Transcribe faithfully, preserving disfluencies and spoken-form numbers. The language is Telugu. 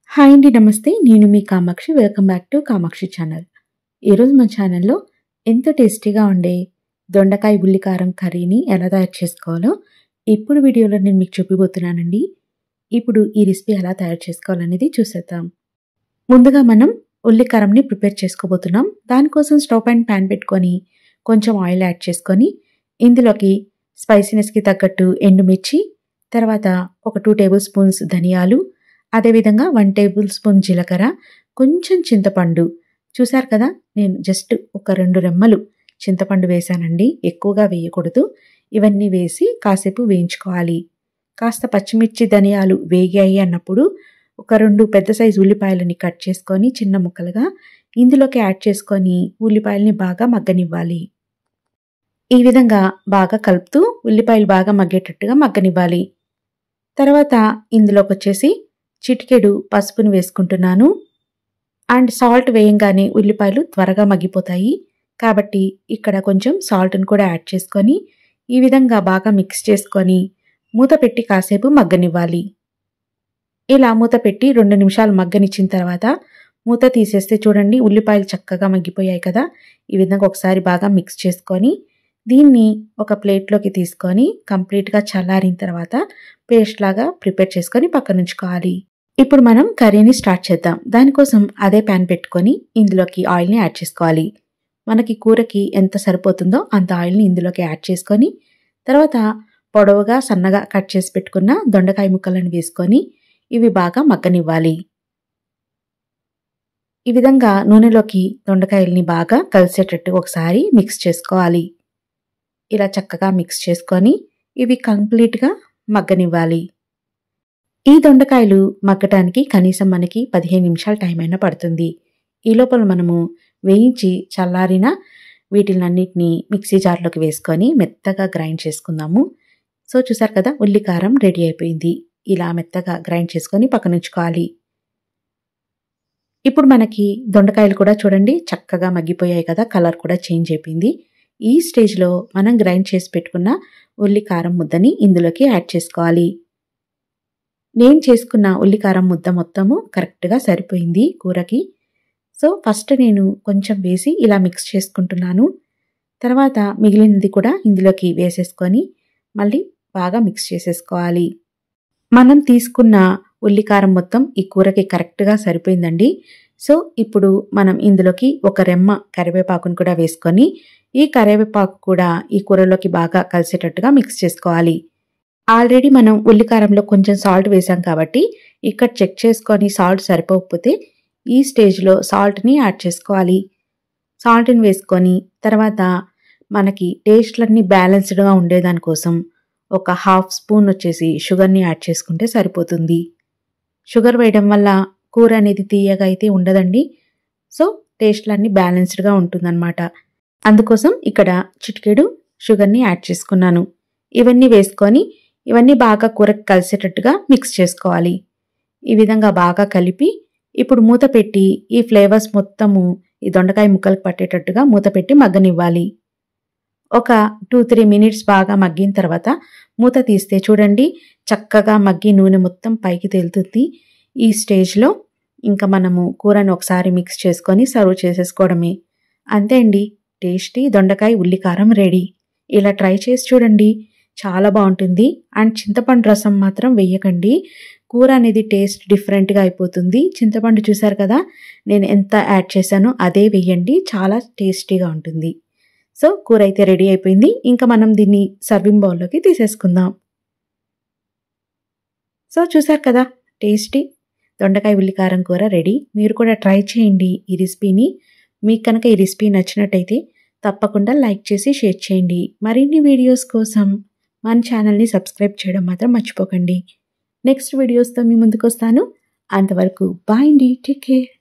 హాయ్ అండి, నమస్తే. నేను మీ Kamakshi. Welcome back to Kamakshi channel. ఈరోజు మా ఛానల్లో ఎంతో టేస్టీగా ఉండే దొండకాయ ఉల్లికారం కర్రీని ఎలా తయారు చేసుకోవాలో ఇప్పుడు వీడియోలో నేను మీకు చూపిపోతున్నానండి. ఇప్పుడు ఈ రెసిపీ ఎలా తయారు చేసుకోవాలనేది చూసేద్దాం. ముందుగా మనం ఉల్లికారంని ప్రిపేర్ చేసుకోబోతున్నాం. దానికోసం స్టవ్ పైన ప్యాన్ పెట్టుకొని కొంచెం ఆయిల్ యాడ్ చేసుకొని ఇందులోకి స్పైసీనెస్కి తగ్గట్టు ఎండుమిర్చి, తర్వాత ఒక టూ టేబుల్ స్పూన్స్ ధనియాలు, అదేవిధంగా వన్ టేబుల్ స్పూన్ జీలకర్ర, కొంచెం చింతపండు. చూసారు కదా, నేను జస్ట్ ఒక రెండు రెమ్మలు చింతపండు వేసానండి, ఎక్కువగా వేయకూడదు. ఇవన్నీ వేసి కాసేపు వేయించుకోవాలి. కాస్త పచ్చిమిర్చి ధనియాలు వేగాయి అన్నప్పుడు ఒక రెండు పెద్ద సైజు ఉల్లిపాయలని కట్ చేసుకొని చిన్న ముక్కలుగా ఇందులోకి యాడ్ చేసుకొని ఉల్లిపాయలని బాగా మగ్గనివ్వాలి. ఈ విధంగా బాగా కలుపుతూ ఉల్లిపాయలు బాగా మగ్గేటట్టుగా మగ్గనివ్వాలి. తర్వాత ఇందులోకి వచ్చేసి చిటికెడు పసుపుని వేసుకుంటున్నాను. అండ్ సాల్ట్ వేయంగానే ఉల్లిపాయలు త్వరగా మగ్గిపోతాయి కాబట్టి ఇక్కడ కొంచెం సాల్ట్ని కూడా యాడ్ చేసుకొని ఈ విధంగా బాగా మిక్స్ చేసుకొని మూత పెట్టి కాసేపు మగ్గనివ్వాలి. ఇలా మూత పెట్టి రెండు నిమిషాలు మగ్గనిచ్చిన తర్వాత మూత తీసేస్తే చూడండి, ఉల్లిపాయలు చక్కగా మగ్గిపోయాయి కదా. ఈ విధంగా ఒకసారి బాగా మిక్స్ చేసుకొని దీన్ని ఒక ప్లేట్లోకి తీసుకొని కంప్లీట్గా చల్లారిన తర్వాత పేస్ట్ లాగా ప్రిపేర్ చేసుకొని పక్కన ఉంచుకోవాలి. ఇప్పుడు మనం కర్రీని స్టార్ట్ చేద్దాం. దానికోసం అదే ప్యాన్ పెట్టుకొని ఇందులోకి ఆయిల్ని యాడ్ చేసుకోవాలి. మనకి కూరకి ఎంత సరిపోతుందో అంత ఆయిల్ని ఇందులోకి యాడ్ చేసుకొని తర్వాత పొడవుగా సన్నగా కట్ చేసి పెట్టుకున్న దొండకాయ ముక్కలను వేసుకొని ఇవి బాగా మగ్గనివ్వాలి. ఈ విధంగా నూనెలోకి దొండకాయల్ని బాగా కలిసేటట్టు ఒకసారి మిక్స్ చేసుకోవాలి. ఇలా చక్కగా మిక్స్ చేసుకొని ఇవి కంప్లీట్గా మగ్గనివ్వాలి. ఈ దొండకాయలు మగ్గటానికి కనీసం మనకి పదిహేను నిమిషాల టైం అయినా పడుతుంది. ఈ లోపల మనము వేయించి చల్లారిన వీటిలన్నిటిని మిక్సీ జార్లోకి వేసుకొని మెత్తగా గ్రైండ్ చేసుకుందాము. సో చూసారు కదా, ఉల్లికారం రెడీ అయిపోయింది. ఇలా మెత్తగా గ్రైండ్ చేసుకొని పక్కన ఉంచుకోవాలి. ఇప్పుడు మనకి దొండకాయలు కూడా చూడండి చక్కగా మగ్గిపోయాయి కదా, కలర్ కూడా చేంజ్ అయిపోయింది. ఈ స్టేజ్లో మనం గ్రైండ్ చేసి పెట్టుకున్న ఉల్లికారం ముద్దని ఇందులోకి యాడ్ చేసుకోవాలి. నేను చేసుకున్న ఉల్లికారం ముద్ద మొత్తము కరెక్ట్గా సరిపోయింది కూరకి. సో ఫస్ట్ నేను కొంచెం వేసి ఇలా మిక్స్ చేసుకుంటున్నాను. తర్వాత మిగిలినది కూడా ఇందులోకి వేసేసుకొని మళ్ళీ బాగా మిక్స్ చేసేసుకోవాలి. మనం తీసుకున్న ఉల్లికారం మొత్తం ఈ కూరకి కరెక్ట్గా సరిపోయిందండి. సో ఇప్పుడు మనం ఇందులోకి ఒక రెమ్మ కరివేపాకును కూడా వేసుకొని ఈ కరివేపాకు కూడా ఈ కూరలోకి బాగా కలిసేటట్టుగా మిక్స్ చేసుకోవాలి. ఆల్రెడీ మనం ఉల్లికారంలో కొంచెం సాల్ట్ వేసాం కాబట్టి ఇక్కడ చెక్ చేసుకొని సాల్ట్ సరిపోకపోతే ఈ స్టేజ్లో సాల్ట్ని యాడ్ చేసుకోవాలి. సాల్ట్ని వేసుకొని తర్వాత మనకి టేస్ట్లన్నీ బ్యాలెన్స్డ్గా ఉండేదానికోసం ఒక హాఫ్ స్పూన్ వచ్చేసి షుగర్ని యాడ్ చేసుకుంటే సరిపోతుంది. షుగర్ వేయడం వల్ల కూర అనేది తీయగా అయితే ఉండదండి. సో టేస్ట్లన్నీ బ్యాలెన్స్డ్గా ఉంటుందన్నమాట. అందుకోసం ఇక్కడ చిటికెడు షుగర్ని యాడ్ చేసుకున్నాను. ఇవన్నీ వేసుకొని ఇవన్నీ బాగా కూరకు కలిసేటట్టుగా మిక్స్ చేసుకోవాలి. ఈ విధంగా బాగా కలిపి ఇప్పుడు మూత పెట్టి ఈ ఫ్లేవర్స్ మొత్తము ఈ దొండకాయ ముక్కలకు పట్టేటట్టుగా మూత పెట్టి మగ్గనివ్వాలి. ఒక టూ త్రీ మినిట్స్ బాగా మగ్గిన తర్వాత మూత తీస్తే చూడండి చక్కగా మగ్గి నూనె మొత్తం పైకి తేలుతుంది. ఈ స్టేజ్లో ఇంకా మనము కూరను ఒకసారి మిక్స్ చేసుకొని సర్వ్ చేసేసుకోవడమే. అంతే అండి, టేస్టీ దొండకాయ ఉల్లికారం రెడీ. ఇలా ట్రై చేసి చూడండి, చాలా బాగుంటుంది. అండ్ చింతపండు రసం మాత్రం వేయకండి, కూర అనేది టేస్ట్ డిఫరెంట్గా అయిపోతుంది. చింతపండు చూసారు కదా, నేను ఎంత యాడ్ చేశానో అదే వేయండి, చాలా టేస్టీగా ఉంటుంది. సో కూర అయితే రెడీ అయిపోయింది. ఇంకా మనం దీన్ని సర్వింగ్ బౌల్లోకి తీసేసుకుందాం. సో చూసారు కదా, టేస్టీ దొండకాయ ఉల్లికారం కూర రెడీ. మీరు కూడా ట్రై చేయండి ఈ రెసిపీని. మీకు కనుక ఈ రెసిపీ నచ్చినట్టయితే తప్పకుండా లైక్ చేసి షేర్ చేయండి. మరిన్ని వీడియోస్ కోసం మన ఛానల్ని సబ్స్క్రైబ్ చేయడం మాత్రం మర్చిపోకండి. నెక్స్ట్ వీడియోస్తో మీ ముందుకు వస్తాను. అంతవరకు బాయ్ అండి, టేక్ కేర్.